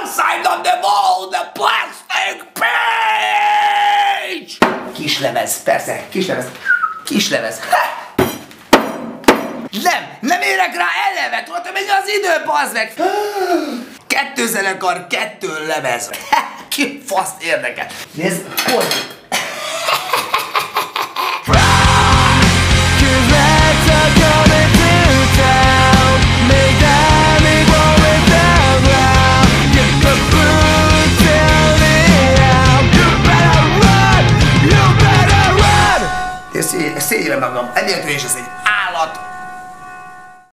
side of the wall, the plastic page! Kislemez, persze, kislemez. Nem érek rá eleve, tudod, hogy mennyi az idő, bazd meg! 2 zenekar, 2 lemez. Ki faszt érdekel? Nézd, hogy? Szégyre magam, ennél is ez egy